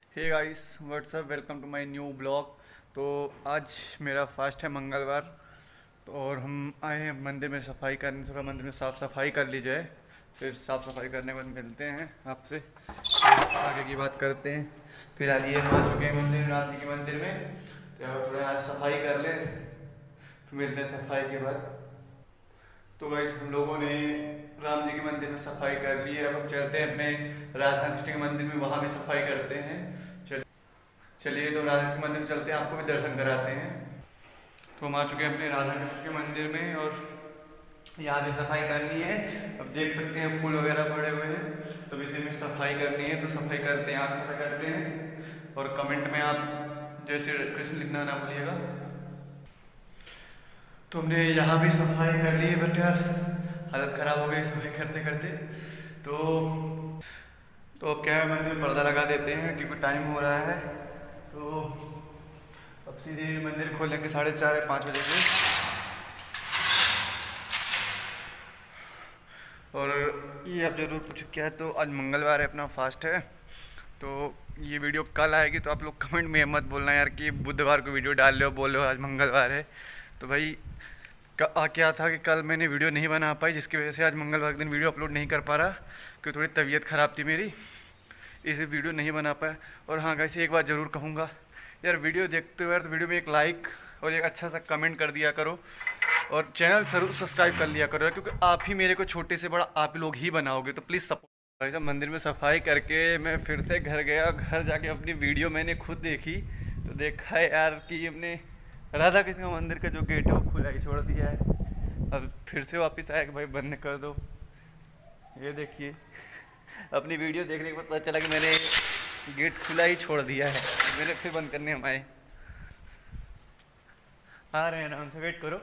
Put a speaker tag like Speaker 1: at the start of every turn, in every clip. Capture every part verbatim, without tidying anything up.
Speaker 1: Hey guys what's up, welcome to my new blog. तो आज मेरा फास्ट है मंगलवार, तो और हम आए हैं मंदिर में सफाई करने। थोड़ा मंदिर में साफ़ सफाई कर ली जाए, फिर साफ़ सफाई करने के बाद मिलते हैं आपसे, फिर आगे की बात करते हैं। फिलहाल ये हम आ चुके हैं मंदिर, राम जी के मंदिर में, तो थोड़ा आज सफाई कर लें, फिर मिलते हैं सफाई के बाद। तो गाइस हम लोगों ने राम जी के मंदिर में सफाई कर ली है। अब हम चलते हैं अपने राधा कृष्ण के मंदिर में, वहाँ भी सफाई करते हैं। चल चलिए तो राधा कृष्ण मंदिर में चलते हैं, आपको भी दर्शन कराते हैं। तो हम आ चुके हैं अपने राधा कृष्ण के मंदिर में और यहाँ भी सफाई करनी है। अब देख सकते हैं फूल वगैरह पड़े हुए हैं, तो इसी में सफाई करनी है। तो सफाई करते हैं, आप सफाई करते हैं और कमेंट में आप जय श्री कृष्ण लिखना ना भूलिएगा। तो हमने यहाँ भी सफाई कर ली है, बट यार हालत ख़राब हो गई सफाई करते करते। तो तो अब क्या है, मंदिर में पर्दा लगा देते हैं क्योंकि टाइम हो रहा है। तो अब सीधे मंदिर खोलेंगे साढ़े चार या पाँच बजे से। और ये आप जरूर पूछो क्या है, तो आज मंगलवार है, अपना फास्ट है। तो ये वीडियो कल आएगी, तो आप लोग कमेंट में मत बोलना यार कि बुधवार को वीडियो डाल रहे हो, बोल रहे हो आज मंगलवार है। तो भाई आ क्या था कि कल मैंने वीडियो नहीं बना पाई, जिसकी वजह से आज मंगलवार के दिन वीडियो अपलोड नहीं कर पा रहा, क्योंकि थोड़ी तबीयत ख़राब थी मेरी, इसे वीडियो नहीं बना पाया। और हाँ गाइस, एक बात ज़रूर कहूँगा यार, वीडियो देखते हुए यार तो वीडियो में एक लाइक और एक अच्छा सा कमेंट कर दिया करो, और चैनल ज़रूर सब्सक्राइब कर लिया करो, क्योंकि आप ही मेरे को छोटे से बड़ा आप लोग ही बनाओगे, तो प्लीज़ सपोर्ट। भाई साहब, मंदिर में सफाई करके मैं फिर से घर गया, घर जाके अपनी वीडियो मैंने खुद देखी, तो देखा है यार कि हमने राधा कृष्ण का मंदिर का जो गेट है वो खुला ही छोड़ दिया है। अब फिर से वापस आया कि भाई बंद कर दो। ये देखिए, अपनी वीडियो देखने के बाद पता चला कि मैंने गेट खुला ही छोड़ दिया है, मैंने फिर बंद करने हम आए। आ रहे हैं ना, उनसे वेट करो।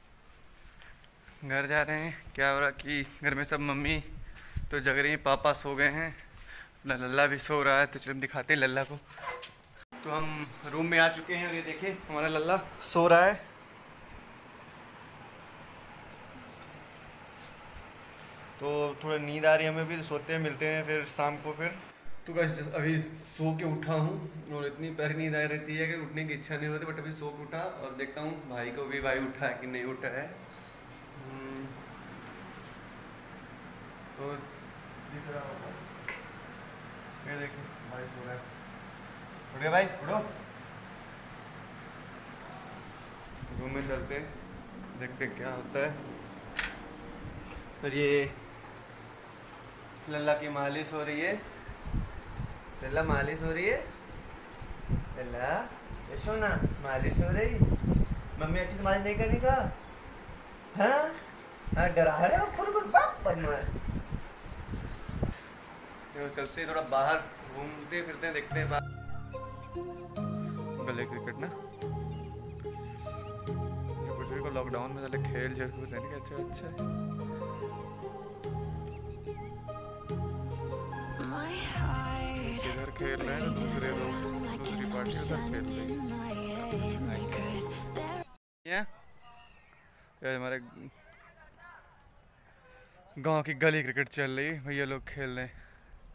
Speaker 1: घर जा रहे हैं। क्या हो रहा कि घर में सब मम्मी तो जग रही हैं, पापा सो गए हैं, अपना लल्ला भी सो रहा है। तो चलो हम दिखाते हैं लल्ला को। तो हम रूम में आ चुके हैं और ये देखिए हमारा लल्ला सो रहा है। तो थोड़ा नींद आ रही है हमें भी, तो सोते हैं, मिलते हैं फिर शाम को फिर। तो बस अभी सो के उठा हूँ और इतनी प्यारी नींद आ रहती है कि उठने की इच्छा नहीं होती, बट अभी सो के उठा और देखता हूँ भाई को भी, भाई उठा है कि नहीं उठा है। तो दिख रहा होगा, ये देखिए भाई सो रहा है। उठे भाई, उठो। रूम में चलते हैं, देखते क्या होता है। फिर ये लल्ला की मालिश हो रही है, लल्ला मालिश हो रही है, लल्ला यशो ना मालिश हो रही। मम्मी अच्छी से मालिश नहीं करने का, हाँ हाँ डरा रहे हो खुद खुद बाप बदमाश। तो चलते थोड़ा बाहर घूमते फिरते हैं, देखते हैं बाहर। गले क्रिकेट ना, ये को लॉकडाउन में चले खेल जरूर है, अच्छा अच्छा इधर खेल रहे हैं, दूसरे लोग दूसरी पार्टी उधर खेल रही है। ये हमारे गांव की गली क्रिकेट चल रही है, भैया लोग खेल रहे हैं।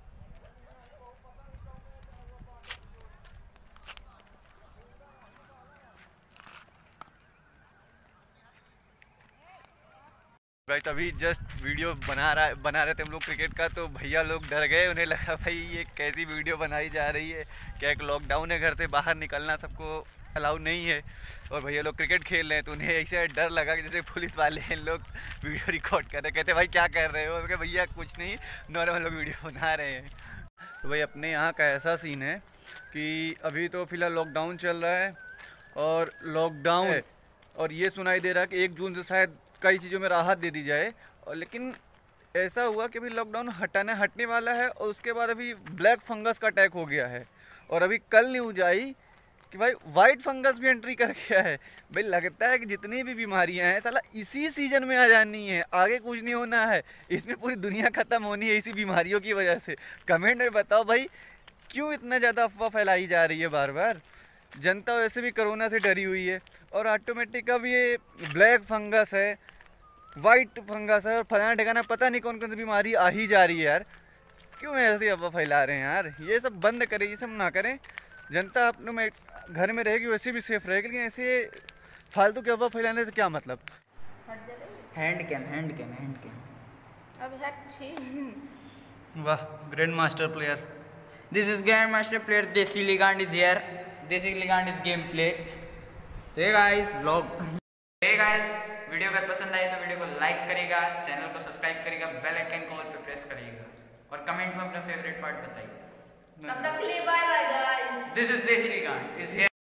Speaker 1: भाई अभी जस्ट वीडियो बना रहा बना रहे थे हम लोग क्रिकेट का, तो भैया लोग डर गए, उन्हें लगा भाई ये कैसी वीडियो बनाई जा रही है, क्या एक लॉकडाउन है, घर से बाहर निकलना सबको अलाउ नहीं है, और भैया लोग क्रिकेट खेल रहे हैं। तो उन्हें ऐसे डर लगा कि जैसे पुलिस वाले हैं लोग वीडियो रिकॉर्ड कर रहे हैं। कहते भाई क्या कर रहे हो, कि भैया कुछ नहीं, नॉर्मल लोग वीडियो बना रहे हैं। तो भाई अपने यहाँ का ऐसा सीन है कि अभी तो फिलहाल लॉकडाउन चल रहा है, और लॉकडाउन और ये सुनाई दे रहा है कि एक जून से शायद कई चीज़ों में राहत दे दी जाए, और लेकिन ऐसा हुआ कि अभी लॉकडाउन हटाने हटने वाला है, और उसके बाद अभी ब्लैक फंगस का अटैक हो गया है। और अभी कल न्यूज आई कि भाई वाइट फंगस भी एंट्री कर गया है। भाई लगता है कि जितनी भी बीमारियां हैं साला इसी सीजन में आ जानी है, आगे कुछ नहीं होना है, इसमें पूरी दुनिया ख़त्म होनी है इसी बीमारियों की वजह से। कमेंट में बताओ भाई क्यों इतना ज़्यादा अफवाह फैलाई जा रही है बार बार। जनता वैसे भी कोरोना से डरी हुई है, और ऑटोमेटिक अब ये ब्लैक फंगस है, वाइट फंगस है, और फलाना ठिकाना पता नहीं कौन कौन सी बीमारी आ ही जा रही है यार। क्यों ऐसी अफवाह फैला रहे हैं यार? ये सब बंद करें, ये सब ना करें। जनता अपने में घर में रहेगी, वैसे भी सेफ रहेगी, लेकिन ऐसे फालतू की अफवाह फैलाने से क्या मतलब?
Speaker 2: Hand cam hand cam hand cam
Speaker 3: अब अच्छी।
Speaker 1: वाह, grand master player.
Speaker 2: This is grand master player desi legend is here. Desi legend is game play. तो ये guys vlog, hey guys video अगर पसंद आए तो वीडियो को लाइक करेगा, चैनल को सब्सक्राइब करेगा, बेल आइकन को ऑल पे प्रेस करेगा और कमेंट में अपना फेवरेट पार्ट बताइए। तब तक के लिए bye bye guys. This is desi legend is here.